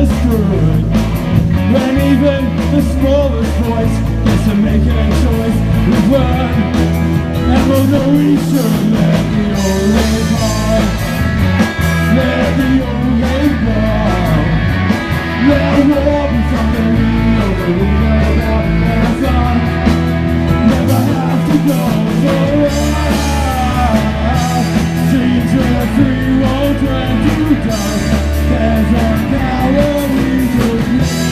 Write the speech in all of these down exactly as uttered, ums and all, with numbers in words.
understood. When even the smallest voice gets to make a choice with one. And we'll know we should let the old live on. Let the old live on. Let war be something we know that we know about. And it's on. Never have to go around. Dreams where free won't turn to dust. There's one power we could need.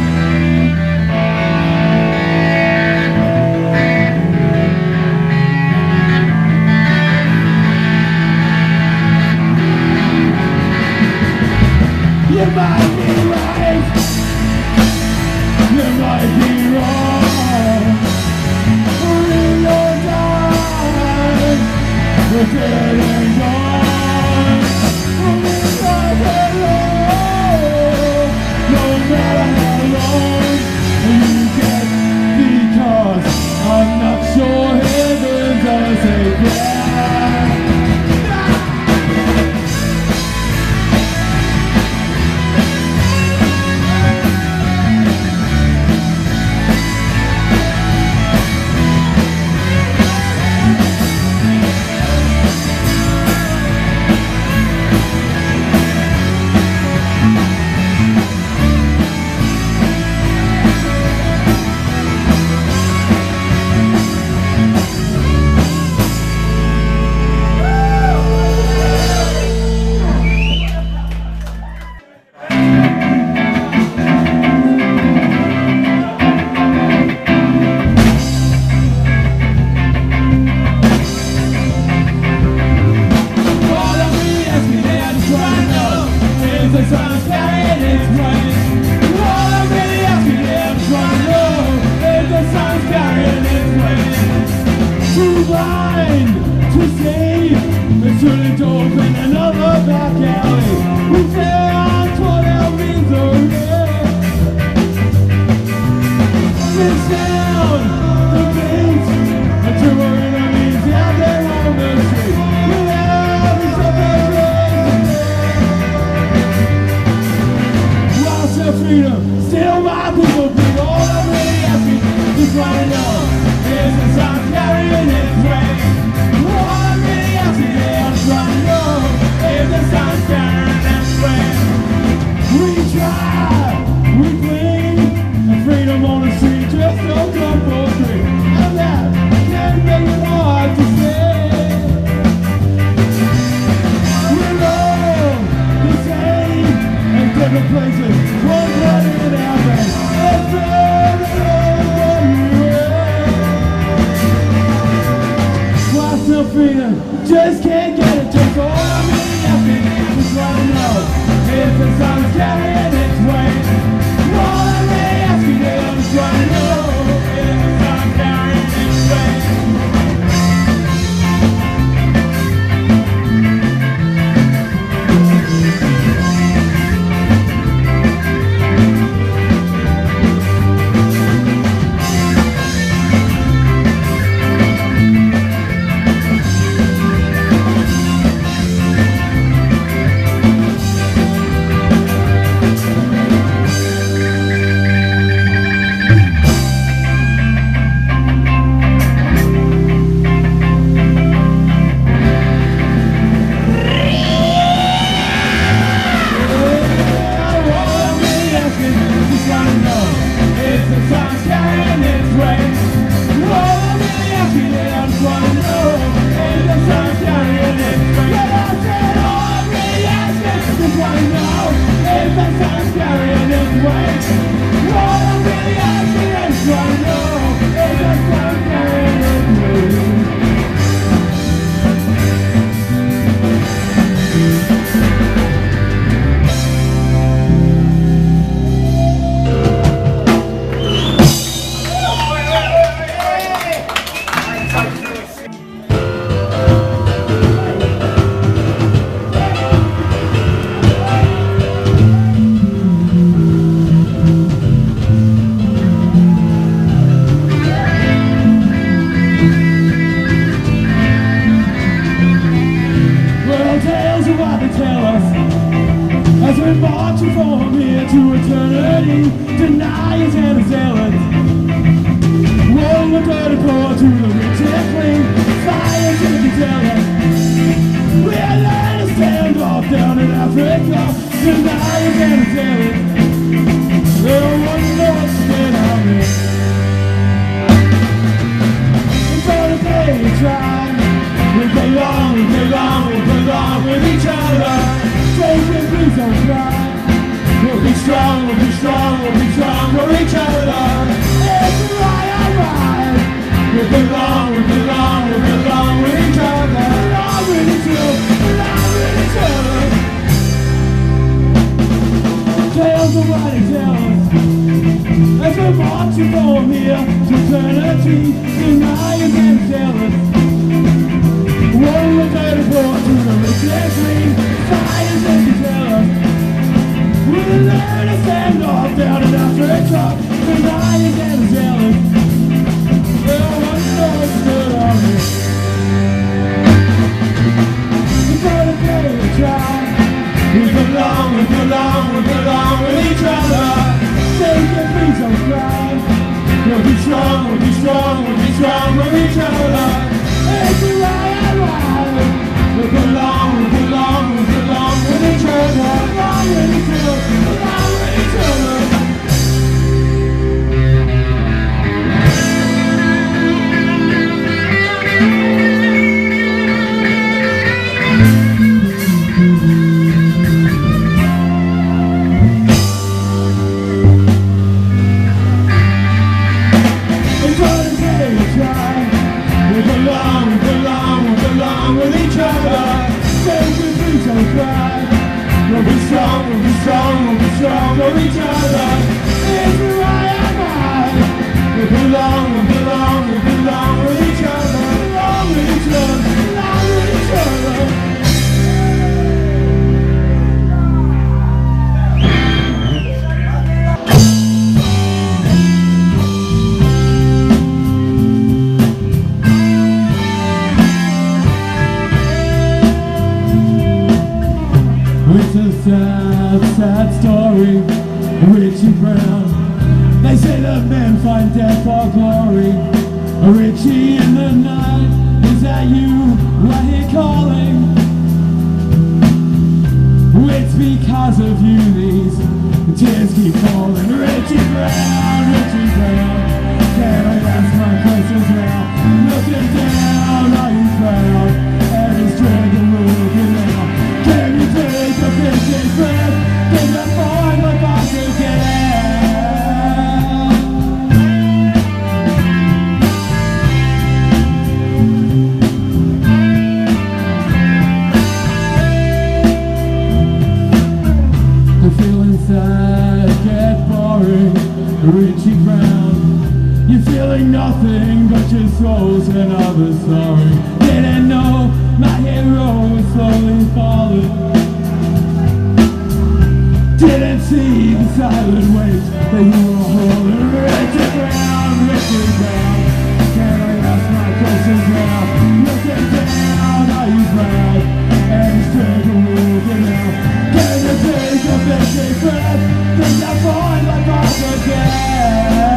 You might be right, you might be wrong. Real or die, we're dead and gone. We're alive alone, no matter how long you get, because I'm not sure heaven does say yeah. you from here to eternity. Deny you can't tell us. One was dirty poor to the rich and clean. Science can tell us. We'll learn to stand off down and after a truck. Deny you can't tell us. Well, one knows good on me. We're gonna play a try. We belong, we belong, we belong with each other. Take your feet, don't cry. We'll be strong, we'll be strong, we'll be strong with each other. It's right and right. We belong, we belong, we belong with each other. Belong with each other, belong with each other. We'll be strong, we'll be strong, we'll be strong for each other. It's right and right. We belong, we belong, we belong with each other. Belong with each other, belong with each other. It's a sad, sad story, Richie Brown. They say that men find death for glory. Richie in the night, is that you right here calling? It's because of you these tears keep falling. Richie Brown, Richie Brown, can I ask my questions now? Looking down, are you proud? And it's dragging looking out. Can you take a big breath? Think I find my box again. The feelings that get boring, Richie Brown. You're feeling nothing but your soul's another story. Didn't know my hero was slowly falling. Didn't see the silent weight that you were holding. Richie Brown, Richie Brown, can I ask my questions now? Looking down, are you proud? And it's taking moving now. Can you take a big deep breath? Think I find my box again.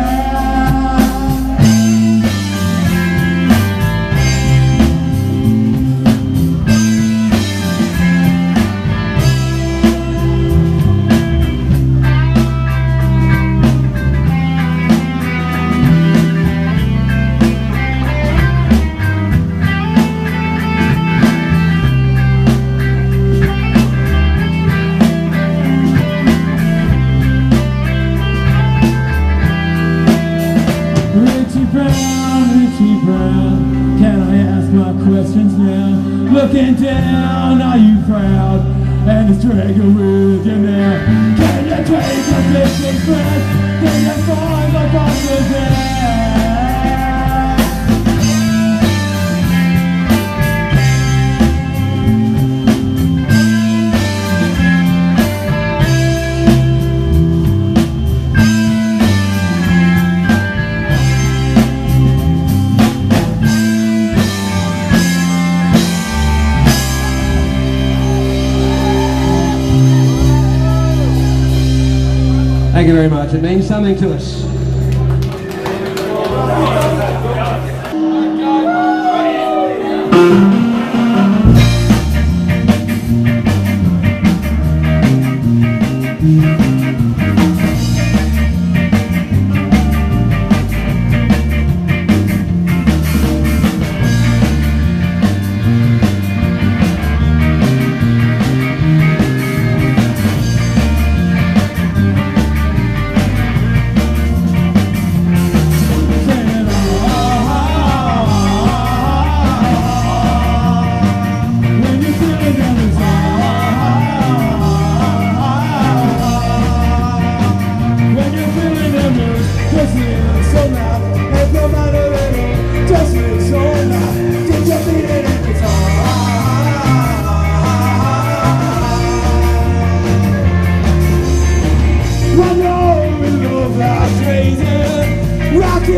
Looking down, are you proud? And it's dragging with you now. Can you take a big deep breath? Can you find my box again? Thank you very much. It means something to us.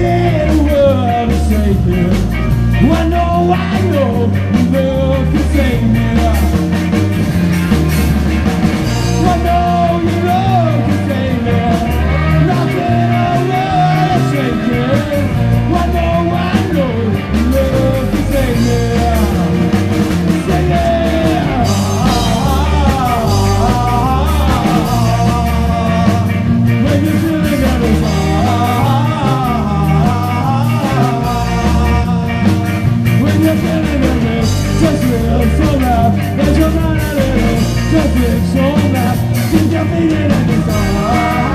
in a world of shaking. I know, I know, love can save me. I know your love can save me. Nothing a world of shaking. I know, I know, love can save me. Save me. When you're feeling that it's when you're feeling that it's just real so loud, there's your mind a little, just real so loud, keep your feet in the sun.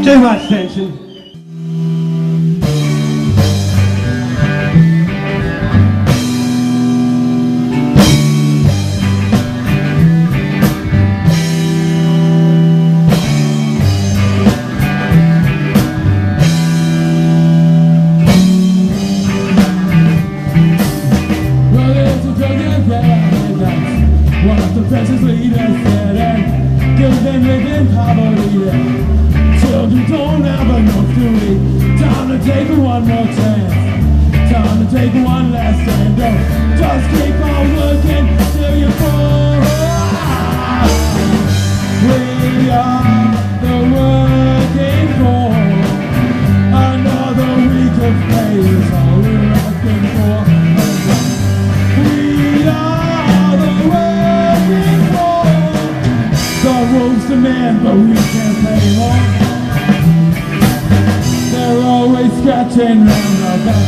Too much tension. One of the precious leaders said, and children live in poverty. Children don't have enough to eat. Time to take one more chance. Time to take one last stand. Don't just keep on working till you fall. We are the working poor. Another week of pay is all we're asking for. We are the working poor. The wolves demand, but we can't pay more. They're always scratching round our back.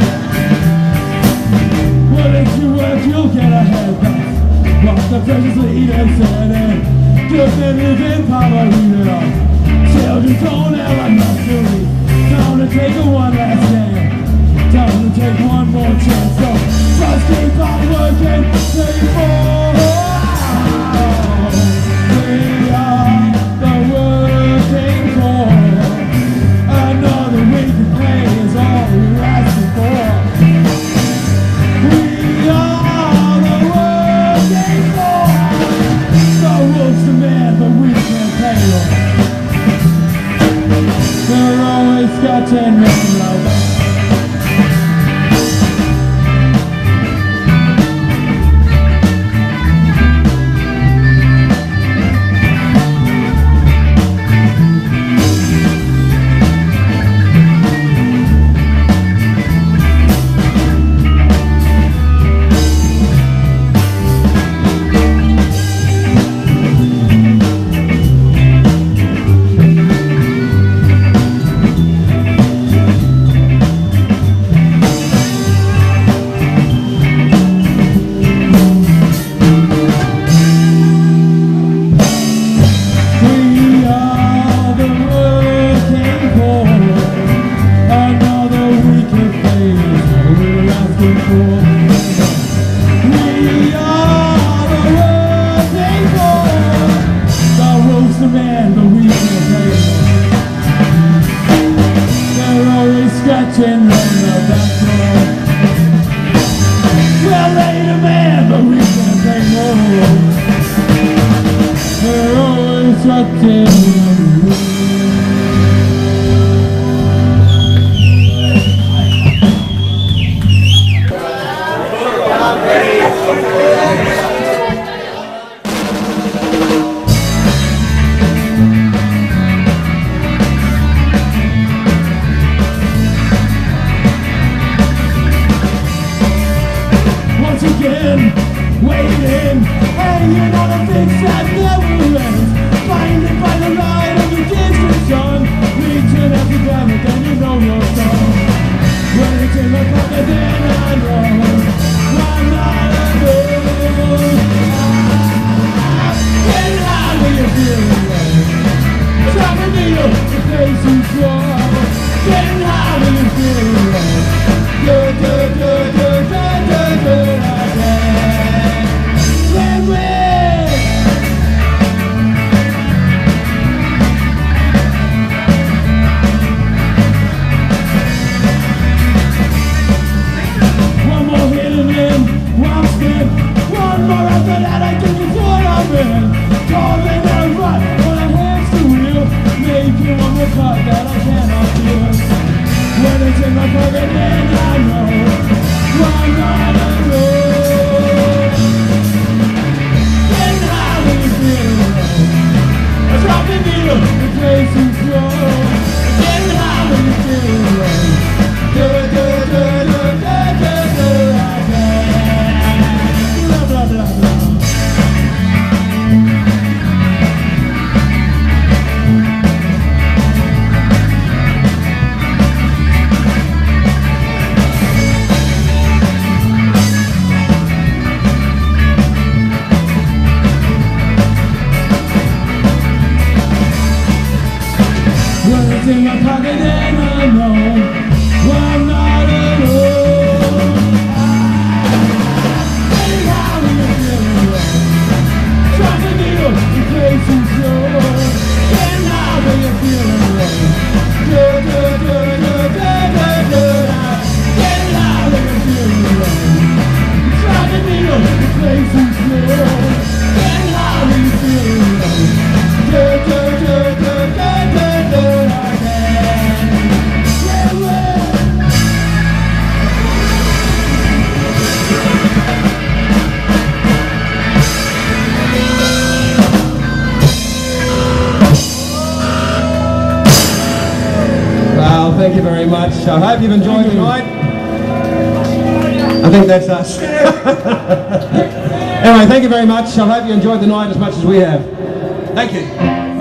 Well, if you work, you'll get ahead. That's what the precious leader said. And children live in poverty. Children don't have enough to eat. Time to take a one last stand. Time to take one more chance. So just keep on working till you fall. We are the working poor. Another week of pay is all we're asking for. We are the working poor. The wolves demand, but we can't pay them. They're always scratching round our back. Waiting, hanging on a big sad never ends. Blinded by the light of the dim Thank you very much. I hope you've enjoyed the night. I think that's us. Anyway, thank you very much. I hope you enjoyed the night as much as we have. Thank you.